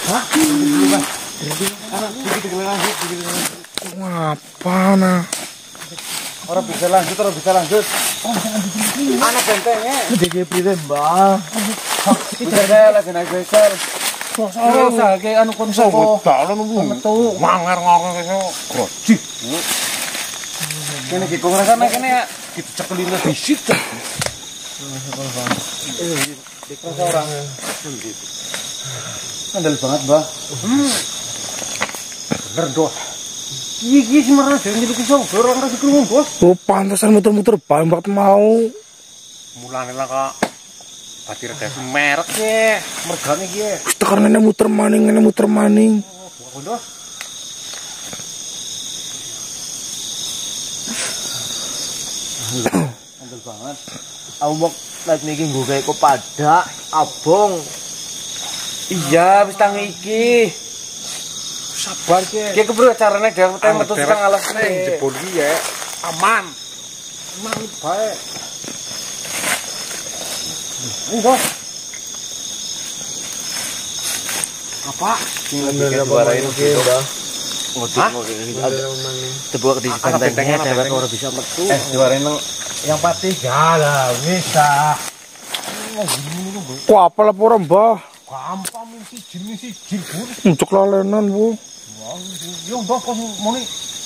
Hah? Ngapa nah? Orang bisa lanjut. Anak bentengnya. Jadi pride, Mbah. Udah lagi naik bekel. Usah kayak anu kon soko. Metu nganger-nganger groji. Kene iki kok ngrasane kene ya. Kita cekelin di situ. Dikira orang. Andal banget, Mbah. Bener, Dos. Iki semarang dhewe iki iso orang kasih krungu, Bos. Oh, pantesan muter-muter banget mau. Mulane lah kok. Batir dhewe merek ya. Mergane iki ya. Tekan ngene muter maning. Oh, Dos. Andal banget. Awak lagi niki nggo kae kopadak, abong. Iya, wis tangi iki. Sabar ki. Ki kebro carane dhewe metu sing alas ning jebol iki ya. Aman. Aman bae. Enggak. Apa? Sing lagi diwarain iki, Mbah. Coba di bentengnya dewek ora bisa metu. Diwarain yang pati ya lah bisa. Kok apa lah ora, Mbah? Gampang siji bur. Ucuk lalenan, Bu. Yo mbok kok muni.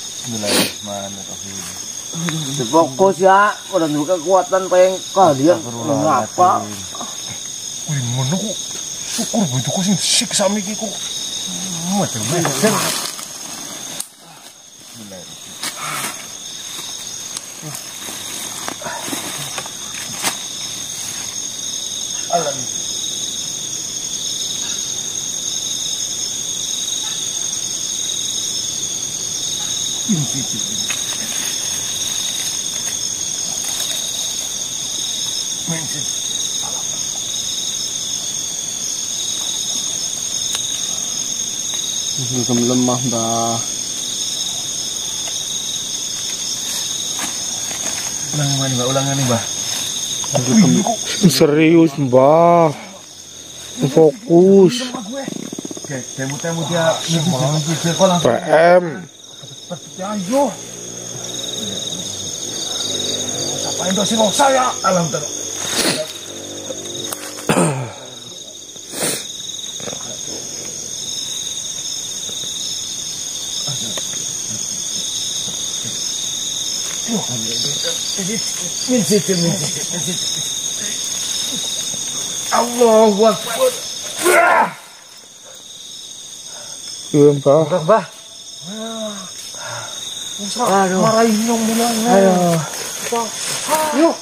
Bismillahirrahmanirrahim. Fokus ya, ora duwe kekuatan pengen kalian ngapa. Kuwi ngono kok. Syukur bu itu kok sing siksa miki kok. Macam-macam. Alam. Lemah, Mbah. Ulangan nih, Mbah. Serius, Mbah. Fokus. Temu dia PM. Ayo. Siapa yang dosin saya? Alhamdulillah. Allahu Akbar. Iya, Mbah. Mbah. Aduh. Marahin dong bilang. Ayo. Yuk.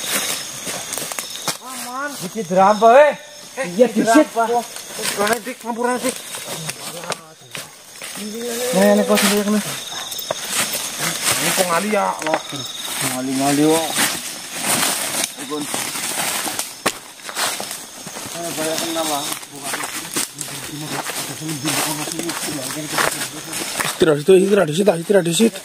Aman. Iki drama iya disit. Ngapura dik. Nih kok sendiri kena. Ini kok ngali ya loh. Ngali kok. Ikun. Banyak kenal lah. Istirahat di situ.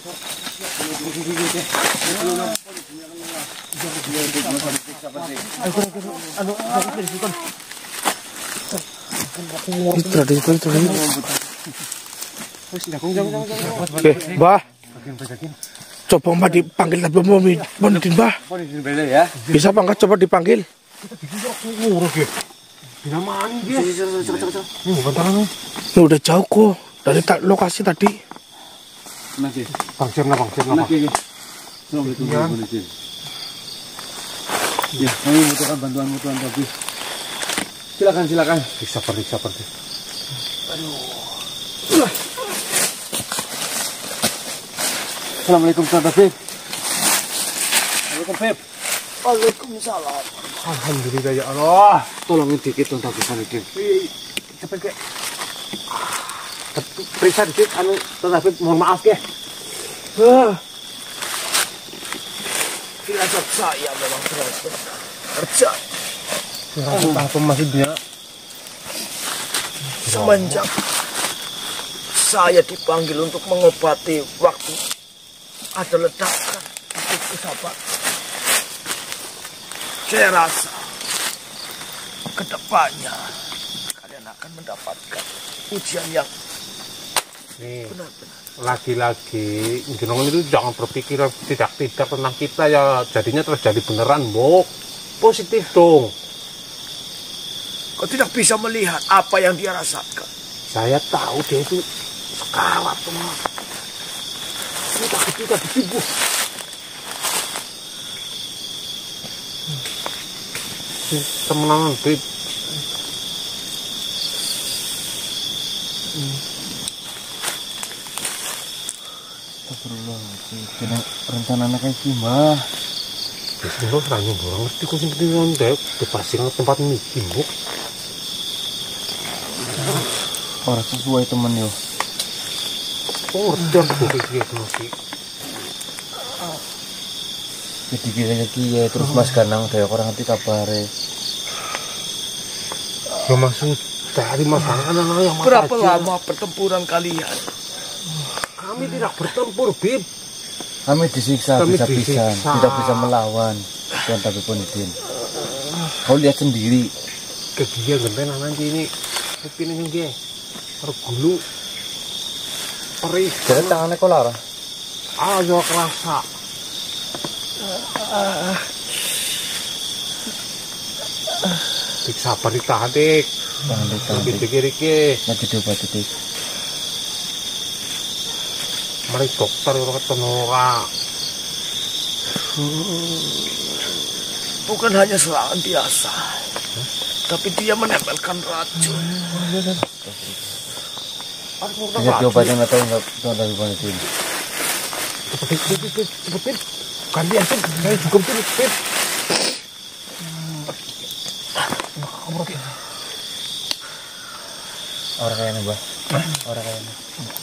Oke, Mbah. Coba Mbah dipanggil tapi mau Mbah. Bisa apa enggak coba dipanggil? Ini udah jauh kok dari lokasi tadi. Bang Cem. Ya, kami membutuhkan bantuan tadi. Silakan. Periksa. Aduh. Assalamualaikum, Tuan Tabib. Assalamualaikum, Beb. Waalaikumsalam. Alhamdulillah ya Allah. Tolongin dikit Tuan Tabib ini. Cepet ke. Periksa dikit, Tuan Tabib, mohon maaf ya. Firasat saya memang kerja. Apa maksudnya? Semenjak saya dipanggil untuk mengobati waktu ada ledakan di sahabat. Saya rasa kedepannya kalian akan mendapatkan ujian yang Nih, benar-benar. lagi-lagi jenengan itu jangan berpikir tidak tentang kita ya, jadinya terjadi beneran, Mbok. Positif dong. Kau tidak bisa melihat apa yang dia rasakan. Saya tahu dia itu sekarat, teman. Kita ditipu. Temenan, Bib. Astagfirullahaladzim, rencananya kayak gimana? Bismillah, serangnya orang ngerti kok seperti nondek. Dipasing tempat ini, Mbok. Orang sesuai temen yo. Oh, ngerti aku kayak gitu. Jadi kira terus Mas Ganang dari orang nanti kabare. Ya maksud dari masalah yang Berapa lama pertempuran kalian? Kami tidak bertempur, Bib. Kami disiksa Kami bisa-bisan, disiksa. tidak bisa melawan. Tuan tapi Ponidin. Kau lihat sendiri. Kegiatan genten nanti ini. Ini dia. Pergulu. Perih. Jadi tangannya kau lara. Ayo kerasa. Dik sabar ditahan, Dik. Tahan. Dikir-dikir. Lagi diobati dik. Mari dokter orang ketemu orang. Bukan hanya serangan biasa, tapi dia menempelkan racun. Bisa diobatin atau enggak Tuan tapi Ponidin? Cepetin. Ganti aja. Saya juga betul. Orang kayaknya Mbah. Orang kayaknya.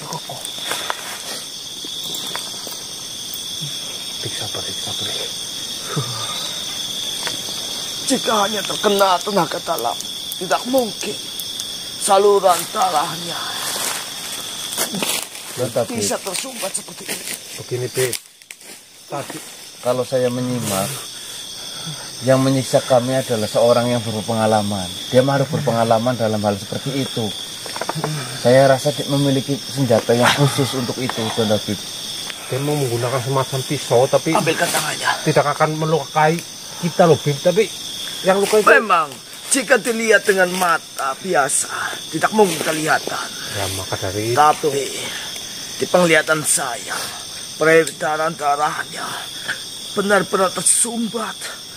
Dik sabar. Jika hanya terkena tenaga dalam, tidak mungkin saluran darahnya Tuan tapi bisa tersumbat seperti ini. Begini, Bib. Tadi kalau saya menyimak, yang menyiksa kami adalah seorang yang berpengalaman. Dia harus berpengalaman dalam hal seperti itu. Saya rasa dia memiliki senjata yang khusus untuk itu, Tuan David. dia mau menggunakan semacam pisau, tapi Ambilkan tangannya. tidak akan melukai kita loh, Bib. Tapi yang luka itu Memang, jika dilihat dengan mata biasa, tidak mungkin kelihatan. ya, maka dari Tapi, di penglihatan saya, peredaran darahnya benar-benar tersumbat.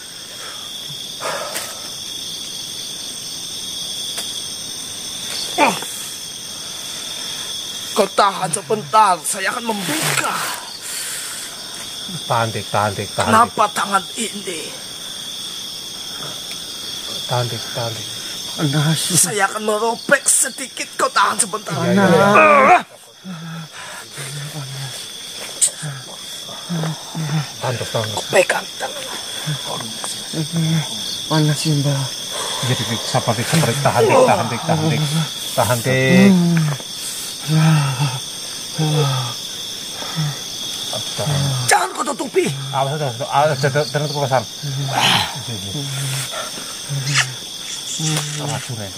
Kau tahan sebentar, saya akan membuka. tahan dik. Kenapa tangan ini? Tahan dik. Saya akan merobek sedikit, kau tahan sebentar. Tahan dik. Pegang tangan. Panas sih Mbak. Jadi sabar dik. Tahan dik. Jangan kau tutupi. Awas jangan terkesan. Racun ya.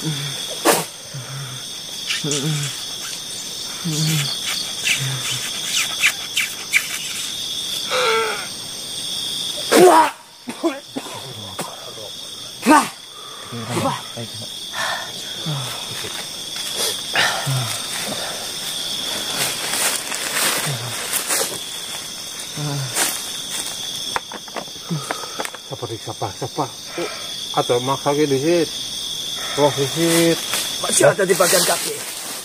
Sabar. Atau maksa ke disit. Terus disit. Masih ada di bagian kaki.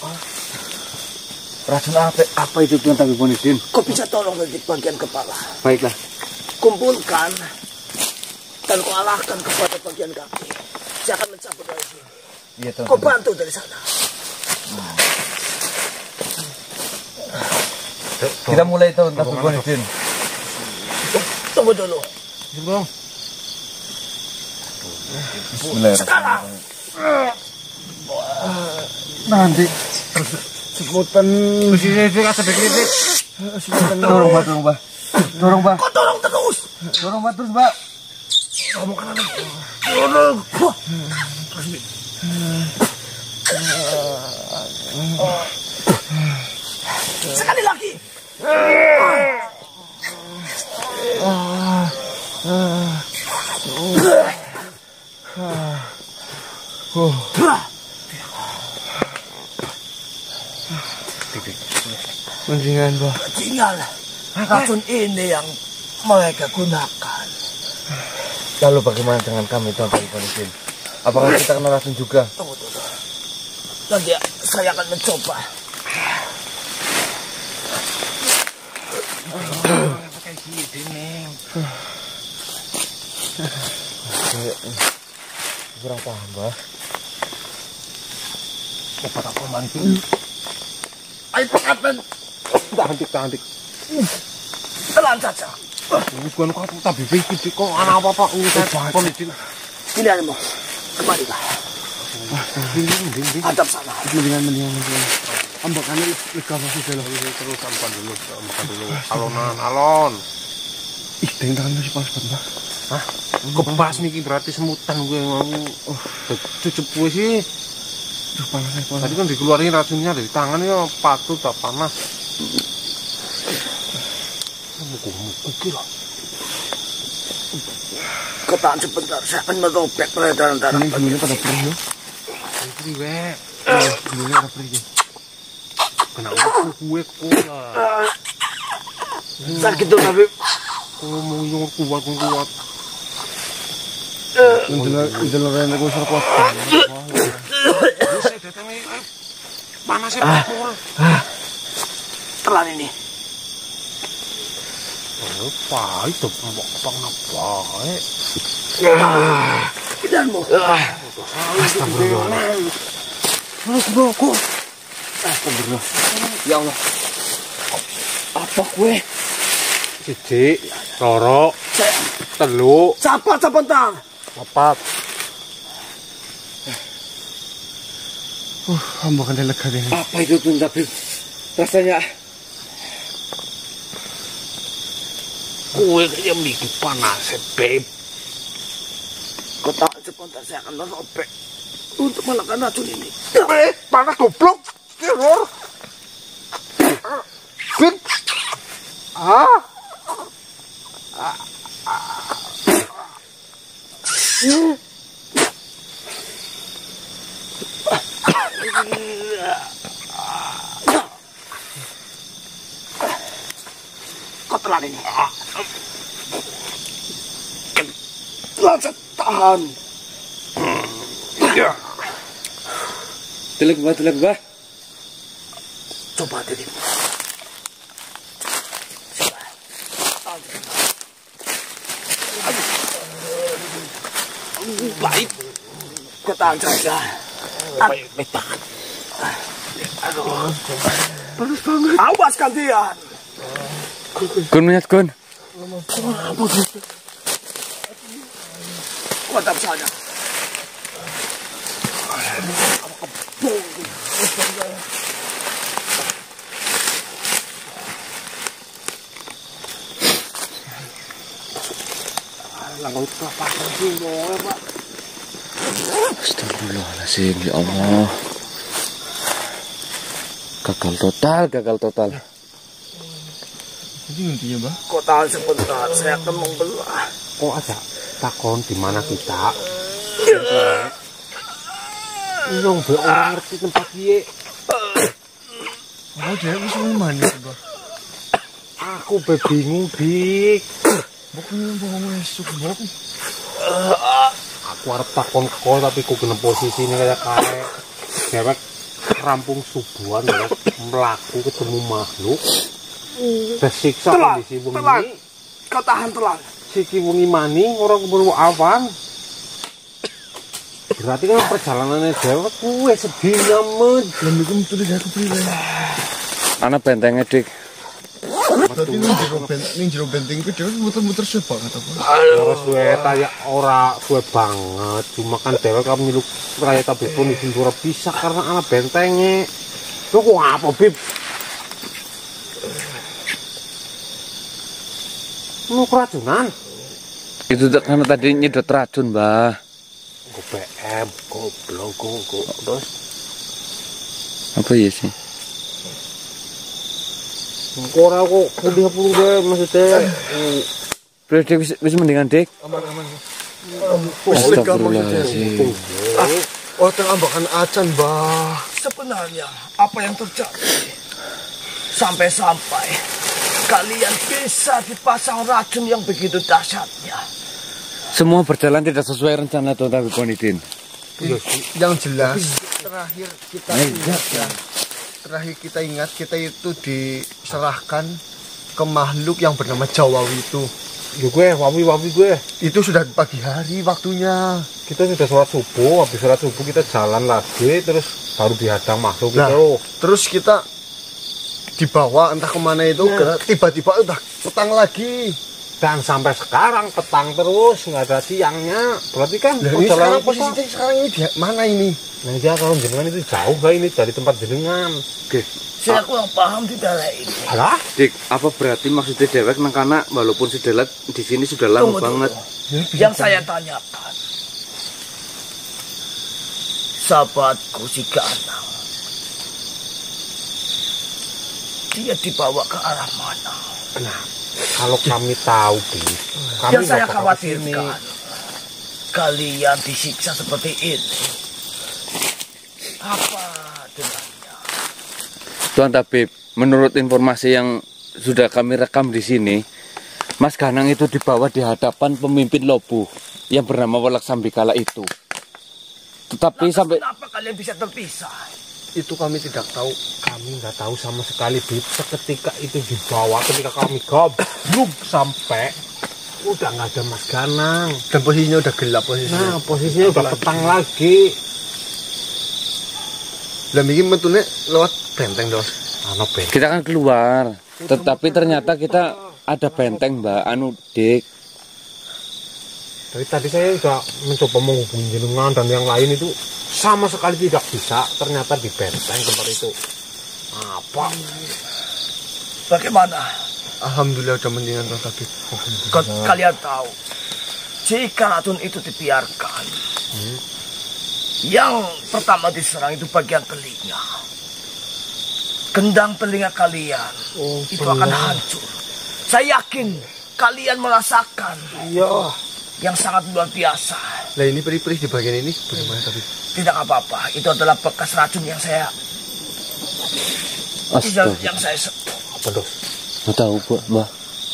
Racun apa itu Tuan tapi Ponidin? Kau bisa tolong di bagian kepala. Baiklah. Kumpulkan dan kau arahkan kepada bagian kaki. Saya akan mencabut dari sini. Iya Tuan. Kau bantu dari sana. Kita mulai Tuan tapi Ponidin. Tunggu dulu. Sekarang. Nanti sebutan dorong Mbak. Kau dorong terus. Dorong Mbak terus Mbak. Kamu kanan. Dorong. Sekali lagi. Bajingan, Bah. Bajingan. Racun ini yang mereka gunakan. Lalu bagaimana dengan kami, Tuan Ponisin? Apakah kita kena racun juga? Tunggu. Nanti saya akan mencoba. Kurang paham, Bah. Obat apa mancing? Ayo pengabden. Tahantik. Telan saja. Bukan kau tapi pikir kok anak apa Ponisin. Pilihanmu. Kembalilah. Hadap sana. Mendingan. Ambakannya lega masih dalam. Terus ambakan dulu. Alon. Ih, tangan masih panas banget, Bah. Hah? Kebas nih berarti semutan gue ngomong. Cucup gue sih. Panas. Tadi kan dikeluarin racunnya dari tangan ya patut tak panas. Muku kira. Kau tahan sebentar, saya akan merobek peredaran darah. Ini dulunya pada perih ya. Perih, wek. Dulunya pada perih ya. Kenapa gue kuat? Sakit tuh, Habib. Kalau mau nyuruh kuat. Intel rene gue serap kuat. Saya datang nih, panasnya pukul. Telan ini. Pahit tuh, apa Pilihanmu. Astagfirullah. Astagfirullah. Ya Allah. Apa gue? Siji, loro, telu, Cepat sebentar. papat. Ambakan lega deh. Apa itu, Tuan Tabib? Rasanya Kue kayak mikir panas, Beb. Kau tahan sebentar, saya akan merobek untuk menekan racun ini. Panas goblok. Teror. Beb. Kau telan ini. Telan tahan. Telek, Bah. Coba dirimu. Baik. Kau tahan saja. Baik tahan. Panas banget. Awas kalian. Gun minyak, Gun. Hadap saja. Astagfirullahaladzim, ya Allah. Gagal total. Jadi intinya, Bah. Kau tahan sebentar, saya akan membelah. Kok ada takon di mana kita? Nyong be orang ngerti tempat dia. Oh, dia bisa mana, Bah? Aku be bingung, Dik. Bukan bohong esuk, Bob. Aku harap takon kau tapi kok kena posisi ini kayak dewek rampung subuhan ya, melaku ketemu makhluk. Tersiksa kondisi bumi ini. Kau tahan telan. Siki wengi maning orang keburu awan. Berarti kan perjalanannya dewek kuwe sedih nyamet. Lha niku metu aku priwe. Ana bentengnya, Dik. Berarti ning jero benteng ku dhewe muter-muter coba kata apa. Ora suwe kayak ora suwe banget. Cuma kan dewek kan nyeluk raya tapi pun izin ora bisa karena ana bentengnya. Lu kok apa, Bib? Lu keracunan? Itu karena tadi nyedot racun, Mbah. Gue PM, goblok, terus. Apa ya sih? Ora kok pulih-pulih gue maksudnya. Bro, Dek, wis mendingan, Dek. Aman. Astagfirullahaladzim. Oh, terambakan acan, Mbah. Sebenarnya apa yang terjadi? Sampai-sampai kalian bisa dipasang racun yang begitu dahsyatnya. Semua berjalan tidak sesuai rencana Tuan Tabib Konidin. Yang jelas terakhir kita ingat kita itu diserahkan ke makhluk yang bernama Jawawi itu. Ya gue, wawi gue. Itu sudah pagi hari waktunya. Kita sudah sholat subuh, habis sholat subuh kita jalan lagi, terus baru dihadang makhluk Nah, itu. terus kita dibawa entah kemana itu, tiba-tiba udah petang lagi. Dan sampai sekarang petang terus, nggak ada siangnya. Berarti kan Nah, ini sekarang posisinya sekarang ini di mana ini? Nah dia kalau jenengan itu jauh gak ini dari tempat jenengan. Oke. Saya kurang paham di daerah ini. Alah, Dik, apa berarti maksudnya dewek nang kana walaupun si Delat di sini sudah lama banget. Yang saya tanyakan, sahabatku si Ganang, dia dibawa ke arah mana? nah kalau kami tahu, Bi, kami Yang saya nggak bakal kesini. khawatirkan, kalian disiksa seperti ini. Apa dengannya? Tuan Tabib, menurut informasi yang sudah kami rekam di sini, Mas Ganang itu dibawa di hadapan pemimpin Lobuh yang bernama Walak Sambikala itu. Tetapi sampai Kenapa kalian bisa terpisah? Itu kami tidak tahu. Kami nggak tahu sama sekali, Bib. Seketika itu dibawa, ketika kami goblok sampai udah nggak ada Mas Ganang. Dan posisinya udah gelap posisinya. Nah, posisinya udah petang lagi. Lah iki metune lewat benteng, Dos. Ano, Ben? kita kan keluar, tetapi ternyata kita ada benteng, Mbak, anu Dik. Dari tadi saya sudah mencoba menghubungi jenengan dan yang lain itu sama sekali tidak bisa. Ternyata di benteng tempat itu. Apa? Bagaimana? Alhamdulillah udah mendingan, Bang Tabib. Kalian tahu, jika racun itu dibiarkan, yang pertama diserang itu bagian telinga. Gendang telinga kalian itu akan hancur. Saya yakin kalian merasakan yang sangat luar biasa. Nah ini perih-perih di bagian ini bagaimana Tabib? Tidak apa-apa, itu adalah bekas racun yang saya Astaga. yang saya Apa, Dos? Nggak tahu, Mbak.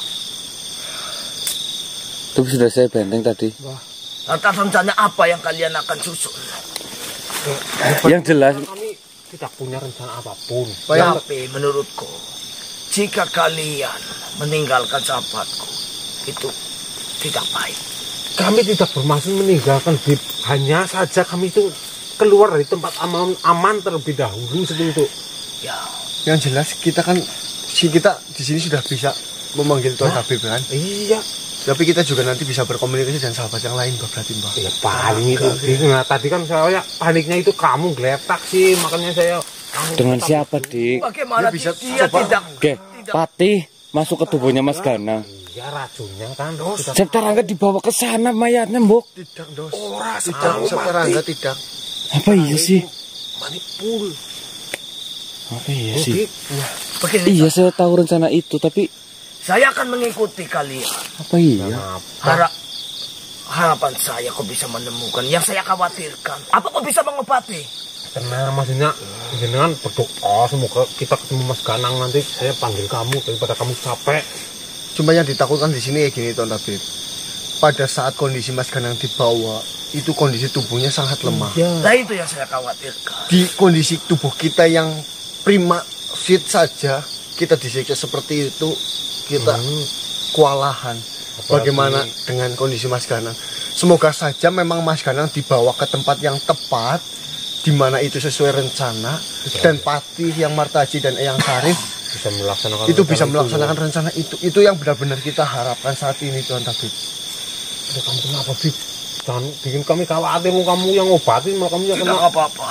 Tapi sudah saya benteng tadi. Lantas rencana apa yang kalian akan susun? Yang jelas, Kami tidak punya rencana apapun. Tapi menurutku, jika kalian meninggalkan sahabatku, itu tidak baik. Kami tidak bermaksud meninggalkan, Bib. Hanya saja kami itu keluar dari tempat aman terlebih dahulu seperti itu. Ya, yang jelas kita di sini sudah bisa memanggil Tuan Tabib kan? Iya. Tapi kita juga nanti bisa berkomunikasi dengan sahabat yang lain, berarti Mbak. Ya paling itu. Nah, tadi kan saya paniknya itu kamu geletak sih, makanya saya. dengan siapa, Dik? Bagaimana dia tidak? Oke, Patih masuk ke tubuhnya Mas Ganang. Iya racunnya kan, Dos. Septa Rangga dibawa ke sana mayatnya, Mbok. Tidak, Dos. Tidak, sekarang tidak. Apa iya sih? Manipul. Apa iya sih? Begini, Iya, saya tahu rencana itu, tapi saya akan mengikuti kalian. apa iya? Harapan saya kau bisa menemukan yang saya khawatirkan. Apa kau bisa mengobati? Karena maksudnya jenengan berdoa semoga kita ketemu Mas Ganang nanti. Saya panggil kamu daripada kamu capek. Cuma yang ditakutkan di sini kayak gini, Tuan Tabib. Pada saat kondisi Mas Ganang dibawa, itu kondisi tubuhnya sangat lemah. Iya. Nah itu yang saya khawatirkan. Di kondisi tubuh kita yang prima fit saja, kita disiksa seperti itu, kita kewalahan. Bagaimana dengan kondisi Mas Ganang? Semoga saja memang Mas Ganang dibawa ke tempat yang tepat, di mana itu sesuai rencana, dan Patih yang Martaji dan Eyang Sarif Bisa melaksanakan itu bisa melaksanakan rencana itu. Itu yang benar-benar kita harapkan saat ini, Tuan Tabib. Aduh, kamu kenapa, Bib? Jangan bikin kami khawatir, kamu yang ngobatin, malah kamu yang Tidak kena. apa-apa.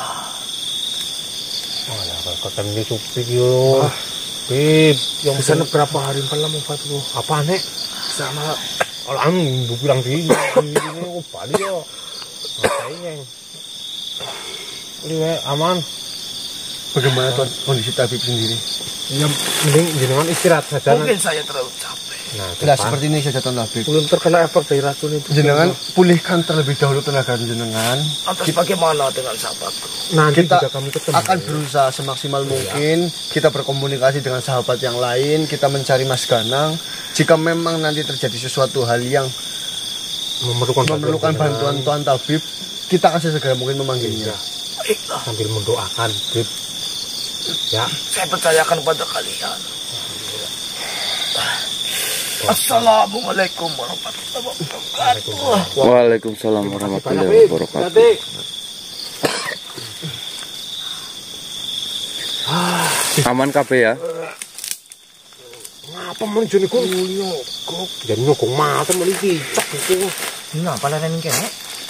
Alah, kata ini supik yo. Bib, yang Kesana berapa hari malam obat lu? Apa nek? Sama Orang bilang di ini obat yo. Ngapain yang? Ini aman. Bagaimana Tuan kondisi tabib sendiri? Ya mending jenengan istirahat saja. Mungkin saya terlalu capek. Nah, seperti ini saja Tuan tabib. Belum terkena efek dari racun itu. Jenengan pulihkan terlebih dahulu tenaga jenengan. Lantas bagaimana dengan sahabatku? Nanti Kita juga kami ketemu. akan berusaha semaksimal mungkin. Kita berkomunikasi dengan sahabat yang lain. Kita mencari Mas Ganang. Jika memang nanti terjadi sesuatu hal yang memerlukan bantuan Tuan tabib, kita akan segera mungkin memanggilnya. Baiklah, Sambil mendoakan, Bib. Ya. saya percayakan pada kalian. Assalamualaikum warahmatullahi wabarakatuh. Waalaikumsalam warahmatullahi wabarakatuh. Aman kabeh ya? Ngapa men jene kok nyogok? Jadi nyogok mata men iki cek iku. Ngapa leren kene?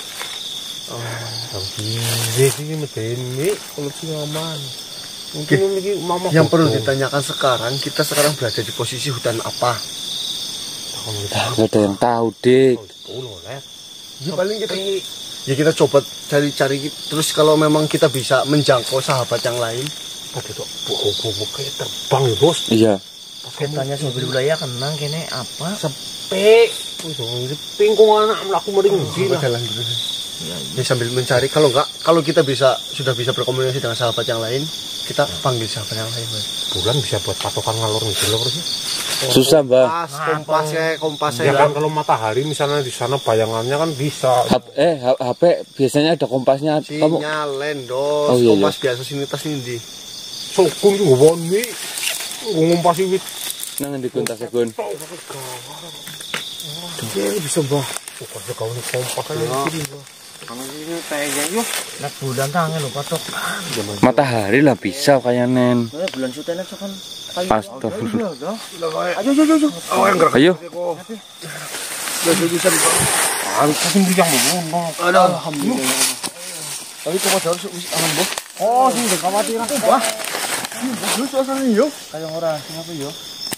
Iki medeni kalau sing aman. Mungkin iki mama Yang perlu ditanyakan sekarang berada di posisi hutan apa? Gak ada yang tahu, Dik. Ya paling kita coba cari-cari terus kalau memang kita bisa menjangkau sahabat yang lain. Ada tuh buku kayak terbang ya, Bos. Iya. Petanya mobil wilayah kenang kene apa? Sepi. Pingkung anak mlaku mering ndi Coba lah. jalan dulu. Ya, sambil mencari kalau kita sudah bisa berkomunikasi dengan sahabat yang lain, kita panggil sahabat yang lain. Bulan bisa buat patokan ngalor ngidul lho, Bos. Susah, Mbak. Kompas Ya kan kalau matahari misalnya di sana bayangannya kan bisa. HP biasanya ada kompasnya. Kamu sinyalen dos. Oh, iya, Kompas biasa sini tas ini. Sokun ku woni ngumpasi wit. nang ndi Gun tasih Gun? Bisa Mbah. Pokoknya kau ini kompas iki. Kalau ini kayaknya yuk. Nak bulan tangan lho patokan. Matahari lah bisa kayak nen. Bulan sutelan kan. Astagfirullah. Ayo. Oh yang gerak. Ayo. Bisa Harus sing yang ngono. Alhamdulillah. Tapi coba harus aman, Bos. Oh, sing kekhawatiran. Wah, Lu suasana yuk. kayak ora sing apa yo?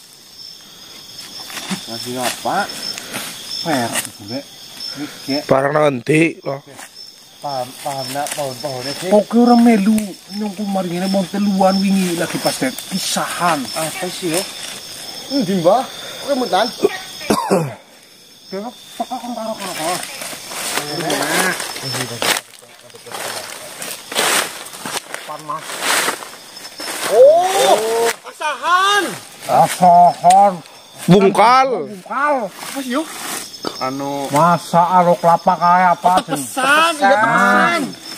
Nasi apa? Per bule. Barang nanti loh. Paham nak pohon-pohonnya sih. Oke ora melu nyongku mari ngene mau teluan wingi lagi pas kisahan. Apa sih yo? Endi, Mbah? Remutan. Kira pokok kan karo. Panas. Oh, asahan. Asohon. Bungkal. Apa sih yuk? Anu Masa alo kelapa kayak apa? Pesan, iya pesan.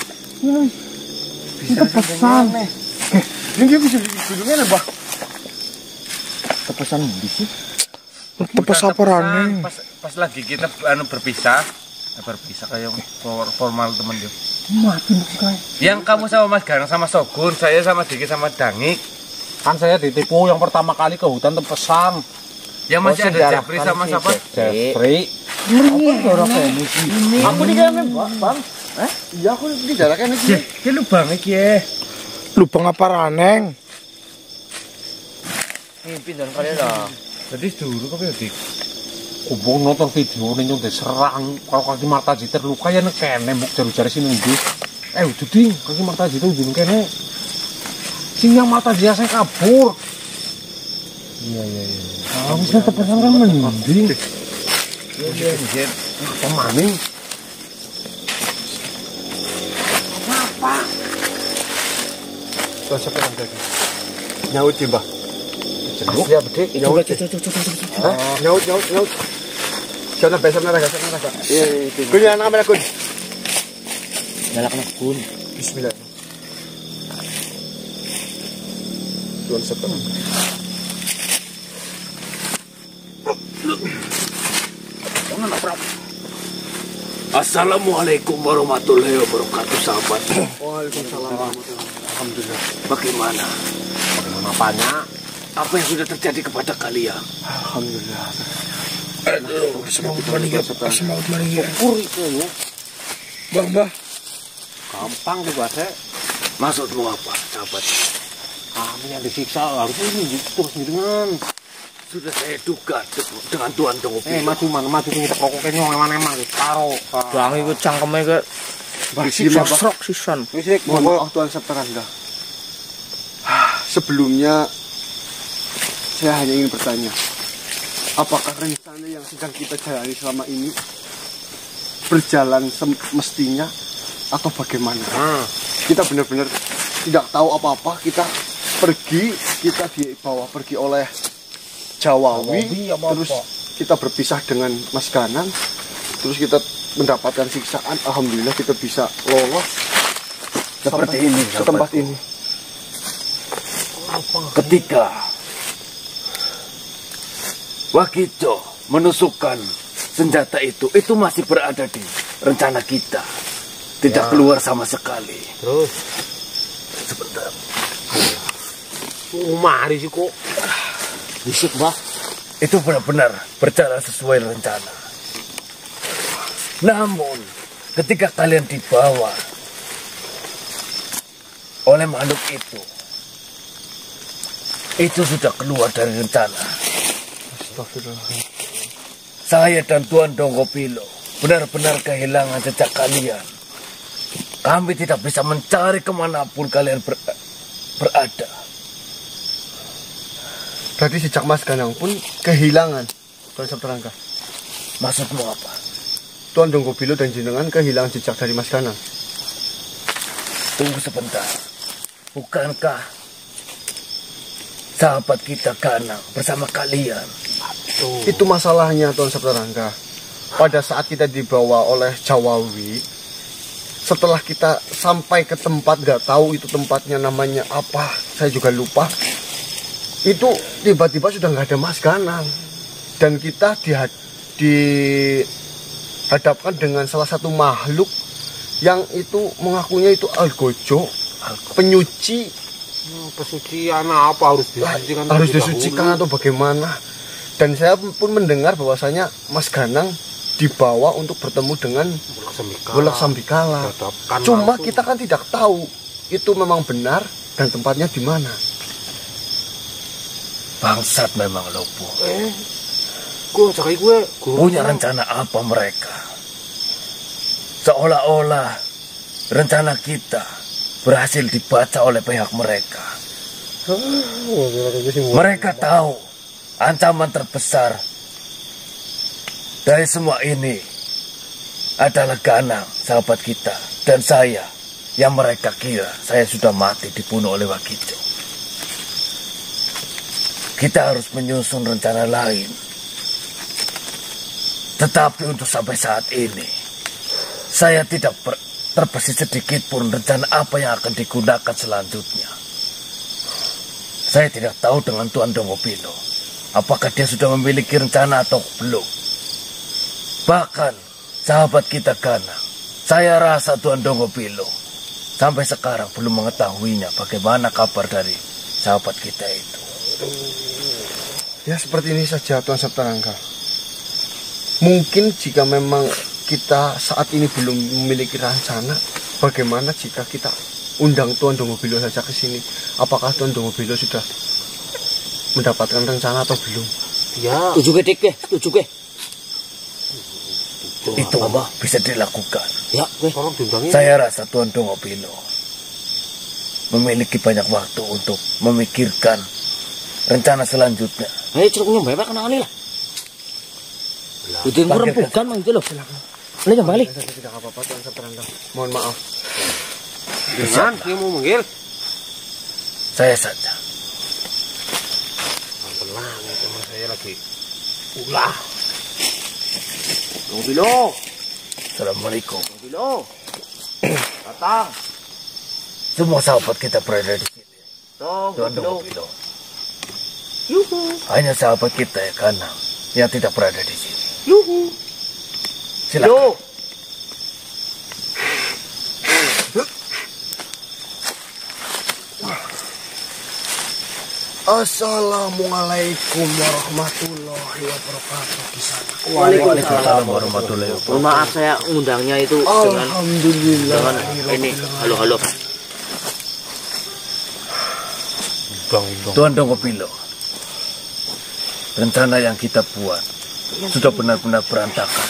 Bisa pesan. Ini dia bisa duduknya nih, Mbah. Kepesan di sih. Tepes saparane. pas lagi kita berpisah kayak formal temen dia. Mati kayak. Yang kamu sama Mas Ganang sama Sogun, saya sama Diki sama Dangik. Kan saya ditipu yang pertama kali ke hutan Tepesan. Yang masih ada Jeffrey sama siapa? Jeffrey. Aku di kene, Bang. Iya, aku di daerah kene iki. Ki lubang iki ya. Lubang apa raneng? Pimpin dan kalian lah. Jadi dulu kok Dik. Kubung nonton video nih nyong diserang kalau kaki Martaji terluka ya nekene mbok jaru-jaru sini ndi. Udah ding, kaki Martaji itu ujung kene. Sing yang Martaji saya kabur. Iya. Kalau bisa Tepesan kan mending. Iya. Pemaning. Tuh siapa yang jaga? Nyaut sih, Mbah. Ya bedek. Nyaut. Nyaut. Sana besok naraga. Iya. Kun yang kamera kun. Nyalakan kun. Bismillah. Tuan setan. Assalamualaikum warahmatullahi wabarakatuh sahabat. Waalaikumsalam. Alhamdulillah. Bagaimana? Bagaimana apanya? Apa yang sudah terjadi kepada kalian? Alhamdulillah. Aduh, semangat maningga. Semangat maningga. Pur itu ya. Bang. Gampang juga saya. Maksudmu apa, sahabat? Kami yang disiksa harusnya ini terus dengan. Sudah saya duga dengan Tuan Dongo. Maju kita pokoknya eman-eman karo. Bang ikut cangkemnya ke Disiksa, Bang. srok sisan. Mohon maaf Tuan Septaranda. Sebelumnya saya hanya ingin bertanya, apakah rencana yang sedang kita jalani selama ini berjalan semestinya atau bagaimana? Kita benar-benar tidak tahu apa-apa. Kita pergi, kita dibawa pergi oleh Jawawi, terus kita berpisah dengan Mas Ganang, terus kita mendapatkan siksaan. Alhamdulillah kita bisa lolos Seperti ini, ke tempat sahabatku. ini. Ketika Wakijo menusukkan senjata itu masih berada di rencana kita. Tidak keluar sama sekali. Terus Sebentar. mari sih kok. Bisik, Mbah. Itu benar-benar berjalan sesuai rencana. Namun, ketika kalian dibawa oleh makhluk itu sudah keluar dari rencana. Saya dan Tuan Donggopilo benar-benar kehilangan jejak kalian. Kami tidak bisa mencari kemanapun kalian berada. Berarti sejak Mas Ganang pun kehilangan Tuan Sabtarangga. Maksudmu apa? Tuan Donggopilo dan jenengan kehilangan jejak dari Mas Ganang. Tunggu sebentar. Bukankah sahabat kita Ganang bersama kalian? Itu masalahnya Tuan Sabtarangga. Pada saat kita dibawa oleh Jawawi, setelah kita sampai ke tempat, gak tahu itu tempatnya namanya apa, saya juga lupa. Itu tiba-tiba sudah nggak ada Mas Ganang, dan kita dihadapkan dengan salah satu makhluk yang itu mengakunya itu Algojo, penyuci. Pesucian apa harus disucikan? Harus disucikan atau bagaimana? Dan saya pun mendengar bahwasanya Mas Ganang dibawa untuk bertemu dengan Bulak Sambikala. Cuma kita kan tidak tahu itu memang benar dan tempatnya di mana. Bangsat memang Lopo. Gue Punya rencana apa mereka? Seolah-olah rencana kita berhasil dibaca oleh pihak mereka. Mereka tahu ancaman terbesar dari semua ini adalah Ganang, sahabat kita, dan saya, yang mereka kira saya sudah mati dibunuh oleh Wakijo. Kita harus menyusun rencana lain. Tetapi untuk sampai saat ini, saya tidak terbesit sedikit pun rencana apa yang akan digunakan selanjutnya. Saya tidak tahu dengan Tuan Donggopilo, apakah dia sudah memiliki rencana atau belum. Bahkan sahabat kita Ganang, saya rasa Tuan Donggopilo sampai sekarang belum mengetahuinya bagaimana kabar dari sahabat kita itu. Ya seperti ini saja Tuan Sabtarangga. Mungkin jika memang kita saat ini belum memiliki rencana, bagaimana jika kita undang Tuan Donggopilo saja ke sini? Apakah Tuan Donggopilo sudah mendapatkan rencana atau belum? Ya. Tujuh ke, Dik, tujuh ke. Itu bisa dilakukan. Ya, ke. Tolong diundangin. Saya rasa Tuan Donggopilo memiliki banyak waktu untuk memikirkan rencana selanjutnya. Ayo celuknya mbak kena kali lah. Itu yang kurang bukan mang itu loh. Ini yang balik. Tidak apa-apa Tuan Sabtarangga. Mohon maaf. Jangan, dia mau manggil. Saya saja. Tenang, teman saya lagi ulah. Donggopilo. Assalamualaikum. Bilo. Datang. Semua sahabat kita berada di sini. Tuan Donggopilo. Hanya sahabat kita ya Ganang yang tidak berada di sini. Silakan. Assalamualaikum warahmatullahi wabarakatuh. Kisana. Waalaikumsalam warahmatullahi wabarakatuh. Mohon maaf saya undangnya itu dengan Alhamdulillah. ini. Halo. Tuan Donggopilo, rencana yang kita buat sudah benar-benar berantakan.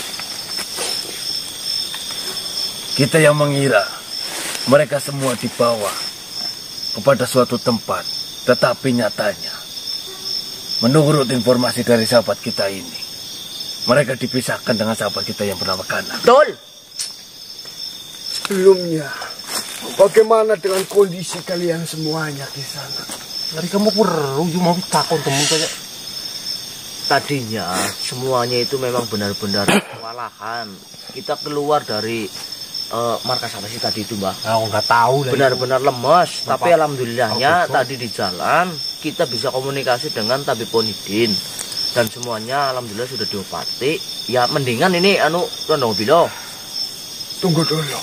Kita yang mengira mereka semua dibawa kepada suatu tempat Tetapi nyatanya, menurut informasi dari sahabat kita ini, mereka dipisahkan dengan sahabat kita yang bernama Kanang. Betul. Sebelumnya, bagaimana dengan kondisi kalian semuanya di sana? Dari kamu perlu mau takon temen kayak Tadinya semuanya itu memang benar-benar kewalahan. Kita keluar dari markas apa sih tadi itu, Mbak? aku nggak tahu lah. Benar-benar lemes. Bapak. Tapi alhamdulillahnya Oh, betul. tadi di jalan kita bisa komunikasi dengan Tabib Ponidin. Dan semuanya alhamdulillah sudah diobati. Ya mendingan ini Tuan Bilo. Tunggu dulu.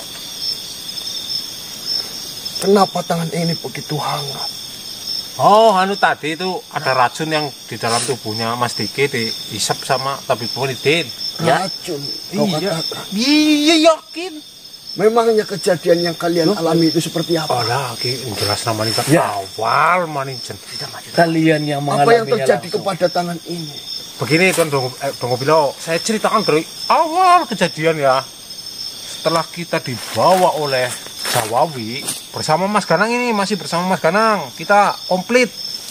Kenapa tangan ini begitu hangat? Oh, tadi itu ada racun yang di dalam tubuhnya Mas Diki dihisap sama Tabib Ponidin. Ya. Racun, kau Iya. katakan. Iya, yakin. Memangnya kejadian yang kalian alami itu seperti apa? Oh lah, jelas namanya Ya. awal manicen. Kalian yang Apa yang terjadi kepada tangan ini? Begini Tuan Dongo Bilo, saya ceritakan dari awal kejadian ya. Setelah kita dibawa oleh Jawawi bersama Mas Ganang ini, masih bersama Mas Ganang, kita komplit.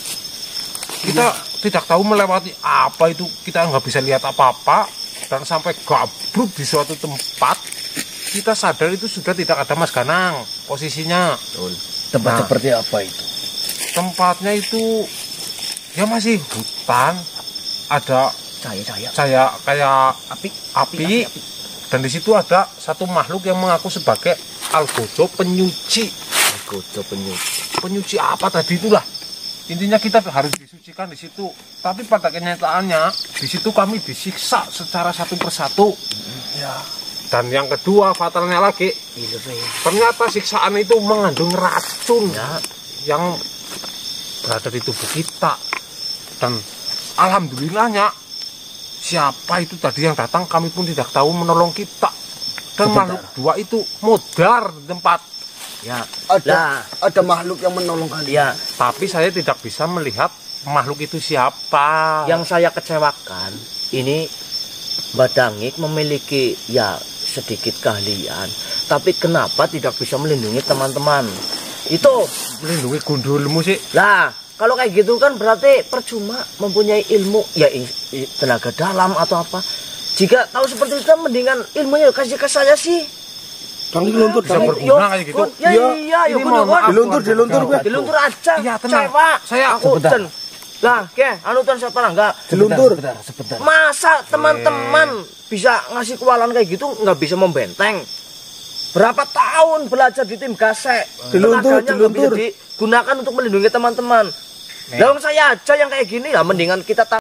Kita tidak tahu melewati apa itu, kita nggak bisa lihat apa-apa, dan sampai gabruk di suatu tempat, kita sadar itu sudah tidak ada Mas Ganang posisinya. Tempat Nah. seperti apa itu? Tempatnya itu ya masih hutan, ada Saya. cahaya kayak api. Dan di situ ada satu makhluk yang mengaku sebagai Algojo penyuci. Gojo penyuci. Penyuci apa tadi itulah. Intinya kita harus disucikan di situ. Tapi pada kenyataannya di situ kami disiksa secara satu persatu. Ya, Dan yang kedua fatalnya lagi, ternyata siksaan itu mengandung racun Ya. yang berada di tubuh kita. Dan alhamdulillahnya siapa itu tadi yang datang kami pun tidak tahu menolong kita. Dan makhluk dua itu modar di tempat. Ya. ada makhluk yang menolong kalian. Ya. Tapi saya tidak bisa melihat makhluk itu siapa. Yang saya kecewakan ini Mbak Dangik memiliki ya sedikit keahlian, tapi kenapa tidak bisa melindungi teman-teman? Itu melindungi gundulmu sih. lah, kalau kayak gitu kan berarti percuma mempunyai ilmu ya tenaga dalam atau apa. Jika tahu seperti itu mendingan ilmunya kasih ke saya sih. Kang diluntur, Bisa Kang. berguna kayak gitu. Ya iya, Ini yuk mohon maaf, Diluntur, keluarga. diluntur, Bro. diluntur aja. Iya, tenang. Cewa. Saya aku sebentar. Lah, Tuan Satpam enggak. Diluntur. Sebentar. Masa teman-teman bisa ngasih kewalahan kayak gitu nggak bisa membenteng? Berapa tahun belajar di tim gasek, Diluntur, tenaganya nggak bisa diluntur. digunakan untuk melindungi teman-teman. Lalu saya aja yang kayak gini ya, mendingan kita